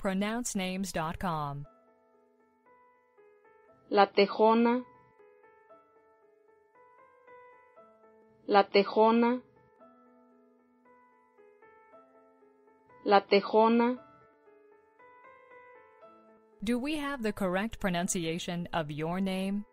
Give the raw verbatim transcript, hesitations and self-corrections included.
pronounce names dot com. La Tejona, La Tejona, La Tejona. Do we have the correct pronunciation of your name?